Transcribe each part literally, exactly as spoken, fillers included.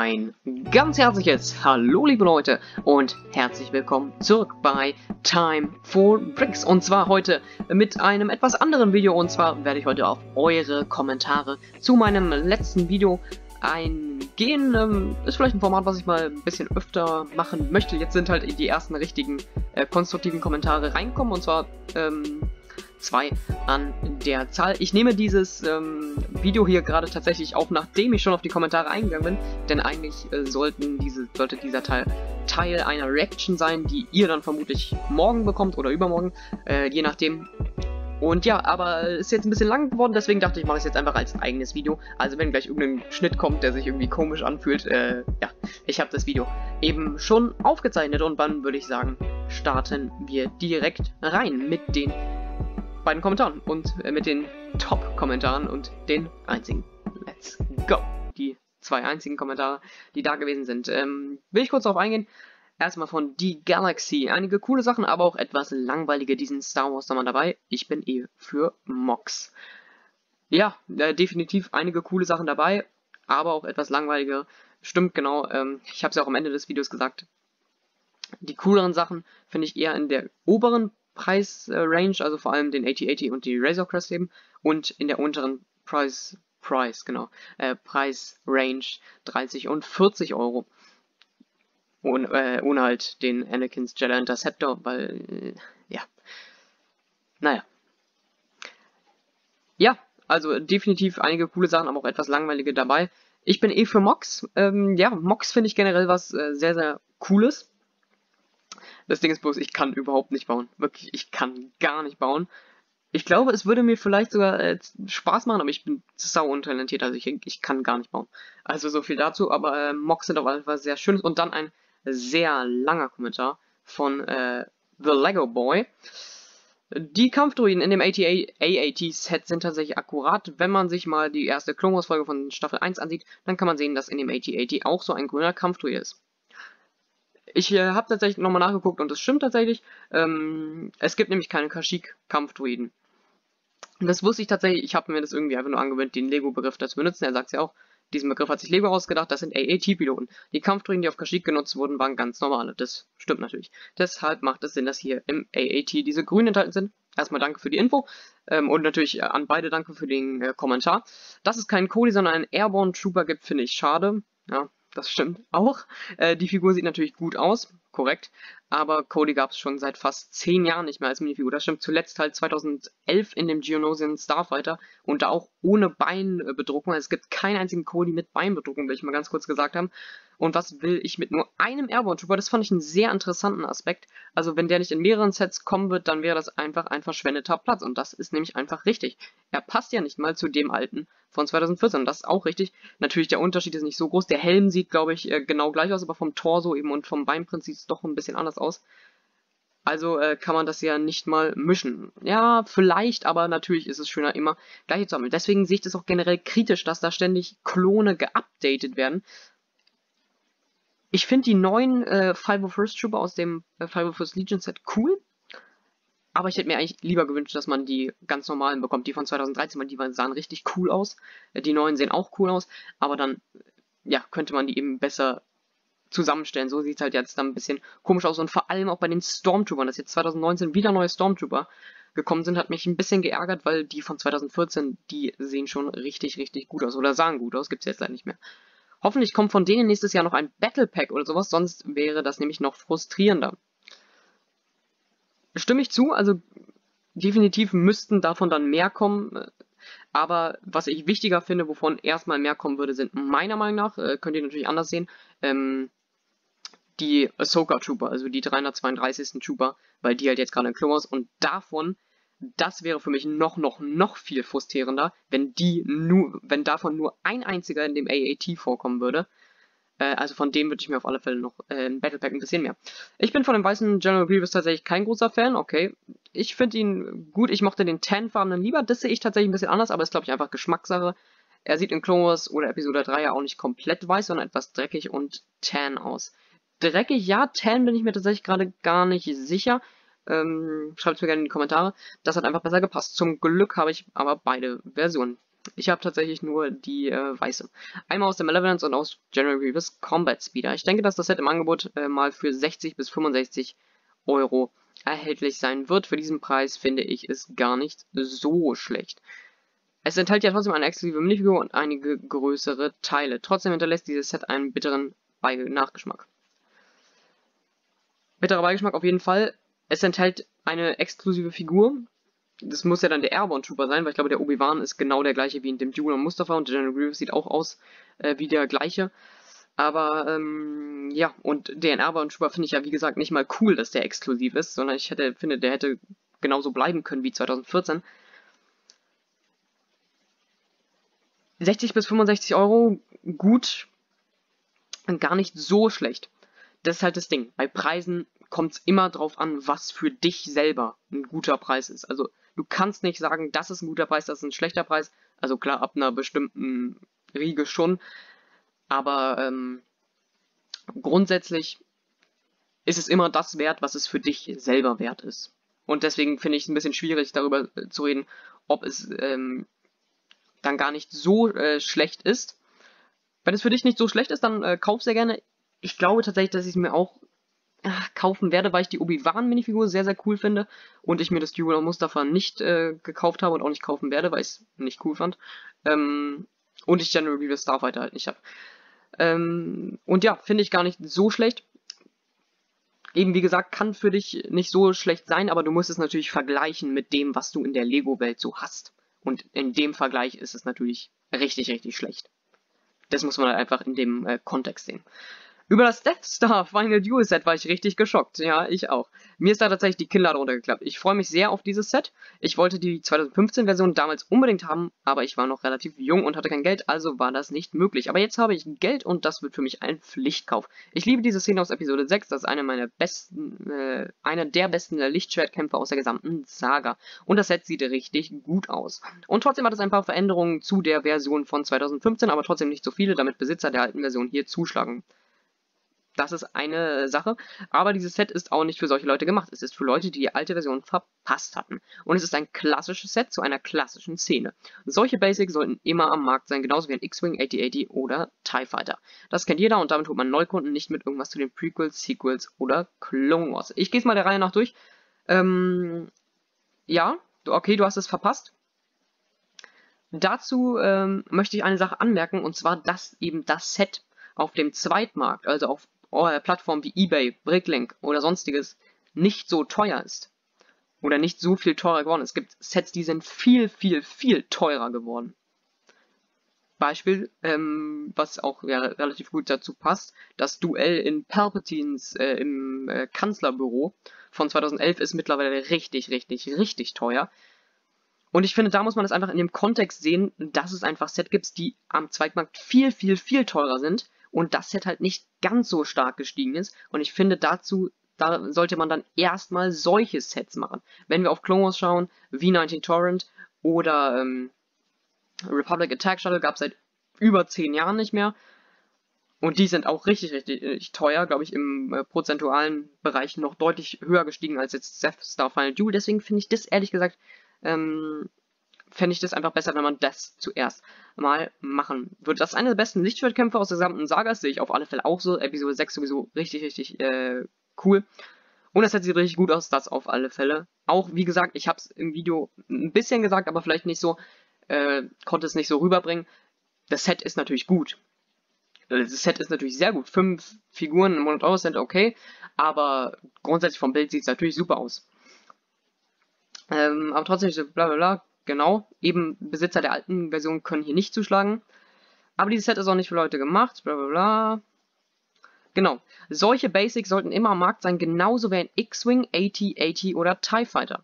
Ein ganz herzliches Hallo liebe Leute und herzlich willkommen zurück bei Time for Bricks. Und zwar heute mit einem etwas anderen Video, und zwar werde ich heute auf eure Kommentare zu meinem letzten Video eingehen. Ähm, ist vielleicht ein Format, was ich mal ein bisschen öfter machen möchte. Jetzt sind halt die ersten richtigen äh, konstruktiven Kommentare reinkommen, und zwar ähm, zwei an der Zahl. Ich nehme dieses ähm, Video hier gerade tatsächlich auf, nachdem ich schon auf die Kommentare eingegangen bin, denn eigentlich äh, sollten diese, sollte dieser Teil Teil einer Reaction sein, die ihr dann vermutlich morgen bekommt oder übermorgen, äh, je nachdem. Und ja, aber ist jetzt ein bisschen lang geworden, deswegen dachte ich, mache es jetzt einfach als eigenes Video. Also wenn gleich irgendein Schnitt kommt, der sich irgendwie komisch anfühlt, äh, ja, ich habe das Video eben schon aufgezeichnet, und dann würde ich sagen, starten wir direkt rein mit den beiden Kommentaren und äh, mit den Top-Kommentaren und den einzigen. Let's go! Die zwei einzigen Kommentare, die da gewesen sind. Ähm, will ich kurz darauf eingehen. Erstmal von Die Galaxy. Einige coole Sachen, aber auch etwas langweilige diesen Star Wars Sommer dabei. Ich bin eh für Mox. Ja, äh, definitiv einige coole Sachen dabei, aber auch etwas langweilige. Stimmt, genau. Ähm, ich habe es ja auch am Ende des Videos gesagt. Die cooleren Sachen finde ich eher in der oberen Preisrange, äh, also vor allem den AT achtzig und die Razor Crest eben, und in der unteren Preis, Preis, genau, äh, Preisrange dreißig und vierzig Euro. Ohne, äh, ohne halt den Anakin's Jedi Interceptor, weil, äh, ja, naja. Ja, also definitiv einige coole Sachen, aber auch etwas langweilige dabei. Ich bin eh für Mox. Ähm, ja, Mox finde ich generell was äh, sehr, sehr Cooles. Das Ding ist bloß, ich kann überhaupt nicht bauen. Wirklich, ich kann gar nicht bauen. Ich glaube, es würde mir vielleicht sogar äh, Spaß machen, aber ich bin sau untalentiert, also ich, ich kann gar nicht bauen. Also so viel dazu, aber äh, Mocks sind auf jeden Fall sehr schön. Und dann ein sehr langer Kommentar von äh, The Lego Boy. Die Kampfdruiden in dem A A T-Set sind tatsächlich akkurat. Wenn man sich mal die erste Clone Wars Folge von Staffel eins ansieht, dann kann man sehen, dass in dem A T achtzig auch so ein grüner Kampfdruide ist. Ich äh, habe tatsächlich nochmal nachgeguckt, und das stimmt tatsächlich. Ähm, es gibt nämlich keine Kashyyyk-Kampfdruiden. Und das wusste ich tatsächlich. Ich habe mir das irgendwie einfach nur angewöhnt, den Lego-Begriff dazu benutzen. Er sagt es ja auch, diesen Begriff hat sich Lego ausgedacht. Das sind A A T-Piloten. Die Kampfdruiden, die auf Kashyyyk genutzt wurden, waren ganz normale. Das stimmt natürlich. Deshalb macht es Sinn, dass hier im A A T diese grünen enthalten sind. Erstmal danke für die Info. Ähm, und natürlich äh, an beide danke für den äh, Kommentar. Dass es keinen Cody, sondern einen Airborne Trooper gibt, finde ich schade. Ja, das stimmt auch. Äh, die Figur sieht natürlich gut aus, korrekt, aber Cody gab es schon seit fast zehn Jahren nicht mehr als Minifigur. Das stimmt, zuletzt halt zweitausendelf in dem Geonosian Starfighter, und da auch ohne Beinbedruckung. Also es gibt keinen einzigen Cody mit Beinbedruckung, will ich mal ganz kurz gesagt haben. Und was will ich mit nur einem Airborne Trooper? Das fand ich einen sehr interessanten Aspekt. Also wenn der nicht in mehreren Sets kommen wird, dann wäre das einfach ein verschwendeter Platz, und das ist nämlich einfach richtig. Er passt ja nicht mal zu dem alten von zweitausendvierzehn, und das ist auch richtig. Natürlich, der Unterschied ist nicht so groß. Der Helm sieht, glaube ich, genau gleich aus, aber vom Torso eben und vom Beinprinzip sieht es doch ein bisschen anders aus. Also äh, kann man das ja nicht mal mischen. Ja, vielleicht, aber natürlich ist es schöner, immer gleiche zu sammeln. Deswegen sehe ich das auch generell kritisch, dass da ständig Klone geupdatet werden. Ich finde die neuen äh, five oh first Trooper aus dem äh, five oh first Legion Set cool. Aber ich hätte mir eigentlich lieber gewünscht, dass man die ganz normalen bekommt. Die von zweitausenddreizehn, weil die sahen richtig cool aus. Die neuen sehen auch cool aus. Aber dann, ja, könnte man die eben besser zusammenstellen. So sieht es halt jetzt dann ein bisschen komisch aus. Und vor allem auch bei den Stormtroopern, dass jetzt zweitausendneunzehn wieder neue Stormtrooper gekommen sind, hat mich ein bisschen geärgert, weil die von zweitausendvierzehn, die sehen schon richtig, richtig gut aus. Oder sahen gut aus, gibt es jetzt leider nicht mehr. Hoffentlich kommt von denen nächstes Jahr noch ein Battle Pack oder sowas, sonst wäre das nämlich noch frustrierender. Stimme ich zu, also definitiv müssten davon dann mehr kommen, aber was ich wichtiger finde, wovon erstmal mehr kommen würde, sind meiner Meinung nach, äh, könnt ihr natürlich anders sehen, ähm, die Ahsoka Trooper, also die dreihundertzweiunddreißigsten Trooper, weil die halt jetzt gerade in Clone Wars, und davon, das wäre für mich noch, noch, noch viel frustrierender, wenn die nur, wenn davon nur ein einziger in dem A A T vorkommen würde. Äh, also von dem würde ich mir auf alle Fälle noch äh, ein Battle Pack ein bisschen mehr. Ich bin von dem weißen General Grievous tatsächlich kein großer Fan, okay. Ich finde ihn gut, ich mochte den Tan-farbenen lieber, das sehe ich tatsächlich ein bisschen anders, aber ist glaube ich einfach Geschmackssache. Er sieht in Clone Wars oder Episode drei ja auch nicht komplett weiß, sondern etwas dreckig und tan aus. Dreckig, ja, tan bin ich mir tatsächlich gerade gar nicht sicher. Ähm, schreibt es mir gerne in die Kommentare. Das hat einfach besser gepasst. Zum Glück habe ich aber beide Versionen. Ich habe tatsächlich nur die äh, weiße. Einmal aus der Malevolence und aus General Grievous Combat Speeder. Ich denke, dass das Set im Angebot äh, mal für sechzig bis fünfundsechzig Euro erhältlich sein wird. Für diesen Preis finde ich es gar nicht so schlecht. Es enthält ja trotzdem eine exklusive Minifigur und einige größere Teile. Trotzdem hinterlässt dieses Set einen bitteren Nachgeschmack. Bitterer Beigeschmack auf jeden Fall. Es enthält eine exklusive Figur. Das muss ja dann der Airborne Trooper sein, weil ich glaube, der Obi-Wan ist genau der gleiche wie in dem Duel und Mustafa und der General Grievous sieht auch aus äh, wie der gleiche. Aber, ähm, ja, und den Airborne Trooper finde ich ja, wie gesagt, nicht mal cool, dass der exklusiv ist, sondern ich hätte, finde, der hätte genauso bleiben können wie zweitausendvierzehn. sechzig bis fünfundsechzig Euro, gut, gar nicht so schlecht. Das ist halt das Ding. Bei Preisen kommt es immer drauf an, was für dich selber ein guter Preis ist. Also du kannst nicht sagen, das ist ein guter Preis, das ist ein schlechter Preis. Also klar, ab einer bestimmten Riege schon. Aber ähm, grundsätzlich ist es immer das wert, was es für dich selber wert ist. Und deswegen finde ich es ein bisschen schwierig, darüber zu reden, ob es ähm, dann gar nicht so äh, schlecht ist. Wenn es für dich nicht so schlecht ist, dann äh, kauf sehr gerne. Ich glaube tatsächlich, dass ich es mir auch äh, kaufen werde, weil ich die Obi-Wan-Minifigur sehr, sehr cool finde und ich mir das Duel of Mustafa nicht äh, gekauft habe und auch nicht kaufen werde, weil ich es nicht cool fand. Ähm, und ich General Grievous Starfighter halt nicht habe. Ähm, und ja, finde ich gar nicht so schlecht. Eben wie gesagt, kann für dich nicht so schlecht sein, aber du musst es natürlich vergleichen mit dem, was du in der Lego-Welt so hast. Und in dem Vergleich ist es natürlich richtig, richtig schlecht. Das muss man halt einfach in dem äh, Kontext sehen. Über das Death Star Final Duel Set war ich richtig geschockt. Ja, ich auch. Mir ist da tatsächlich die Kinnlade runtergeklappt. Ich freue mich sehr auf dieses Set. Ich wollte die zweitausendfünfzehn Version damals unbedingt haben, aber ich war noch relativ jung und hatte kein Geld, also war das nicht möglich. Aber jetzt habe ich Geld und das wird für mich ein Pflichtkauf. Ich liebe diese Szene aus Episode sechs. Das ist eine meiner besten, äh, einer der besten Lichtschwertkämpfe aus der gesamten Saga. Und das Set sieht richtig gut aus. Und trotzdem hat es ein paar Veränderungen zu der Version von zweitausendfünfzehn, aber trotzdem nicht so viele, damit Besitzer der alten Version hier zuschlagen. Das ist eine Sache, aber dieses Set ist auch nicht für solche Leute gemacht. Es ist für Leute, die die alte Version verpasst hatten. Und es ist ein klassisches Set zu einer klassischen Szene. Solche Basics sollten immer am Markt sein, genauso wie ein X-Wing, achtzig achtzig oder TIE Fighter. Das kennt jeder und damit holt man Neukunden nicht mit irgendwas zu den Prequels, Sequels oder Clone Wars. Ich gehe es mal der Reihe nach durch. Ähm, ja, okay, du hast es verpasst. Dazu ähm, möchte ich eine Sache anmerken, und zwar, dass eben das Set auf dem Zweitmarkt, also auf Plattformen wie eBay, Bricklink oder sonstiges, nicht so teuer ist. Oder nicht so viel teurer geworden. Es gibt Sets, die sind viel, viel, viel teurer geworden. Beispiel, ähm, was auch ja, relativ gut dazu passt, das Duell in Palpatines äh, im äh, Kanzlerbüro von zweitausendelf ist mittlerweile richtig, richtig, richtig teuer. Und ich finde, da muss man das einfach in dem Kontext sehen, dass es einfach Sets gibt, die am Zweitmarkt viel, viel, viel teurer sind. Und das Set halt nicht ganz so stark gestiegen ist. Und ich finde dazu, da sollte man dann erstmal solche Sets machen. Wenn wir auf Clone Wars schauen, V neunzehn Torrent oder ähm, Republic Attack Shuttle gab es seit über zehn Jahren nicht mehr. Und die sind auch richtig, richtig, richtig teuer, glaube ich, im äh, prozentualen Bereich noch deutlich höher gestiegen als jetzt Death Star Final Duel. Deswegen finde ich das ehrlich gesagt, ähm, fände ich das einfach besser, wenn man das zuerst mal machen würde. Das ist einer der besten Lichtschwertkämpfe aus der gesamten Saga, das sehe ich auf alle Fälle auch so. Episode sechs sowieso richtig, richtig äh, cool. Und das sieht richtig gut aus, das auf alle Fälle. Auch, wie gesagt, ich habe es im Video ein bisschen gesagt, aber vielleicht nicht so, äh, konnte es nicht so rüberbringen. Das Set ist natürlich gut. Das Set ist natürlich sehr gut. Fünf Figuren im hundert Euro sind okay, aber grundsätzlich vom Bild sieht es natürlich super aus. Ähm, aber trotzdem, bla bla bla, genau, eben Besitzer der alten Version können hier nicht zuschlagen. Aber dieses Set ist auch nicht für Leute gemacht, bla bla bla. Genau, solche Basics sollten immer am Markt sein, genauso wie ein X-Wing, achtzig achtzig oder TIE Fighter.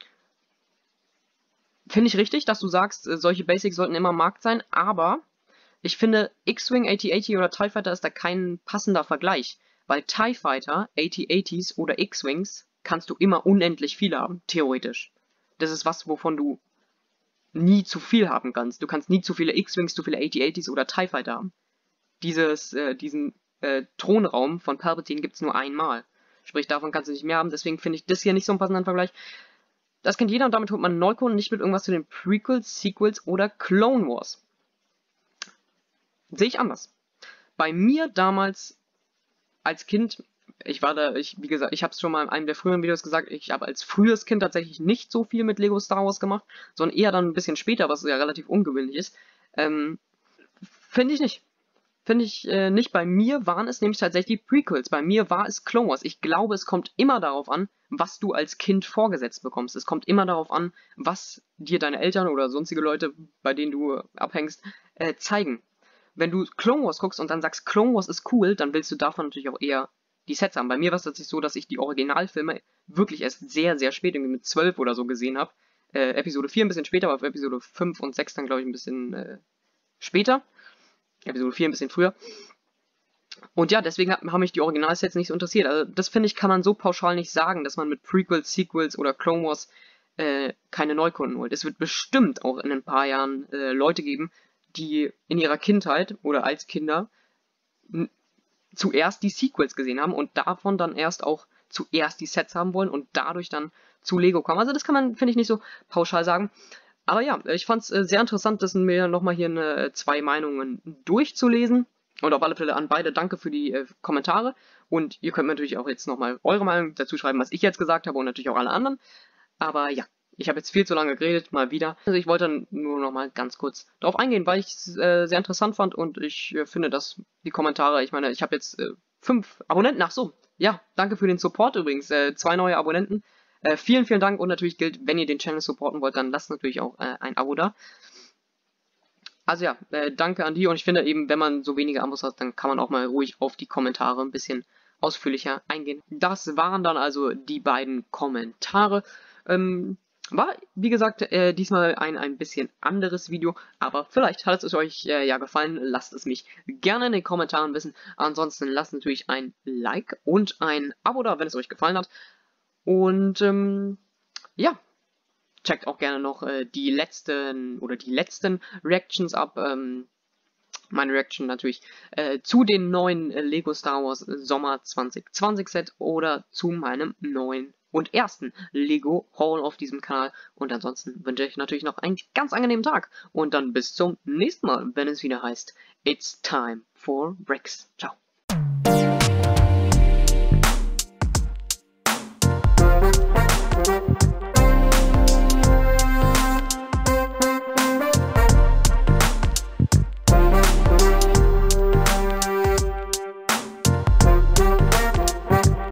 Finde ich richtig, dass du sagst, solche Basics sollten immer am Markt sein, aber ich finde, X-Wing, achtzig achtzig oder TIE Fighter ist da kein passender Vergleich, weil TIE Fighter, achtzig achtzigs oder X-Wings kannst du immer unendlich viele haben, theoretisch. Das ist was, wovon du nie zu viel haben kannst. Du kannst nie zu viele X-Wings, zu viele achtzig achtzigs oder TIE Fighter haben. Dieses, äh, diesen äh, Thronraum von Palpatine gibt es nur einmal. Sprich, davon kannst du nicht mehr haben, deswegen finde ich das hier nicht so einen passenden Vergleich. Das kennt jeder und damit holt man Neukunden, nicht mit irgendwas zu den Prequels, Sequels oder Clone Wars. Sehe ich anders. Bei mir damals als Kind, ich war da, ich, wie gesagt, ich habe es schon mal in einem der früheren Videos gesagt, ich habe als frühes Kind tatsächlich nicht so viel mit Lego Star Wars gemacht, sondern eher dann ein bisschen später, was ja relativ ungewöhnlich ist. Ähm, finde ich nicht. Finde ich äh, nicht. Bei mir waren es nämlich tatsächlich die Prequels. Bei mir war es Clone Wars. Ich glaube, es kommt immer darauf an, was du als Kind vorgesetzt bekommst. Es kommt immer darauf an, was dir deine Eltern oder sonstige Leute, bei denen du abhängst, äh, zeigen. Wenn du Clone Wars guckst und dann sagst, Clone Wars ist cool, dann willst du davon natürlich auch eher die Sets haben. Bei mir war es tatsächlich so, dass ich die Originalfilme wirklich erst sehr, sehr spät, irgendwie mit zwölf oder so gesehen habe. Äh, Episode vier ein bisschen später, aber für Episode fünf und sechs dann, glaube ich, ein bisschen äh, später. Episode vier ein bisschen früher. Und ja, deswegen haben mich die Originalsets nicht so interessiert. Also das, finde ich, kann man so pauschal nicht sagen, dass man mit Prequels, Sequels oder Clone Wars äh, keine Neukunden holt. Es wird bestimmt auch in ein paar Jahren äh, Leute geben, die in ihrer Kindheit oder als Kinder zuerst die Sequels gesehen haben und davon dann erst auch zuerst die Sets haben wollen und dadurch dann zu Lego kommen. Also das kann man, finde ich, nicht so pauschal sagen. Aber ja, ich fand es äh, sehr interessant, das mir nochmal hier eine, zwei Meinungen durchzulesen. Und auf alle Fälle an beide danke für die äh, Kommentare. Und ihr könnt mir natürlich auch jetzt nochmal eure Meinung dazu schreiben, was ich jetzt gesagt habe und natürlich auch alle anderen. Aber ja, ich habe jetzt viel zu lange geredet, mal wieder. Also ich wollte nur nochmal ganz kurz darauf eingehen, weil ich es äh, sehr interessant fand und ich äh, finde, dass die Kommentare, ich meine, ich habe jetzt äh, fünf Abonnenten. Ach so, ja, danke für den Support übrigens. Äh, zwei neue Abonnenten. Äh, vielen, vielen Dank und natürlich gilt, wenn ihr den Channel supporten wollt, dann lasst natürlich auch äh, ein Abo da. Also ja, äh, danke an die und ich finde eben, wenn man so wenige Abos hat, dann kann man auch mal ruhig auf die Kommentare ein bisschen ausführlicher eingehen. Das waren dann also die beiden Kommentare. Ähm, war, wie gesagt, äh, diesmal ein ein bisschen anderes Video, aber vielleicht hat es euch äh, ja gefallen. Lasst es mich gerne in den Kommentaren wissen. Ansonsten lasst natürlich ein Like und ein Abo da, wenn es euch gefallen hat. Und ähm, ja, checkt auch gerne noch äh, die letzten oder die letzten Reactions ab. Ähm, meine Reaction natürlich äh, zu den neuen äh, Lego Star Wars Sommer zwanzig zwanzig Set oder zu meinem neuen und ersten Lego Haul auf diesem Kanal. Und ansonsten wünsche ich natürlich noch einen ganz angenehmen Tag und dann bis zum nächsten Mal, wenn es wieder heißt It's time for Bricks. Ciao.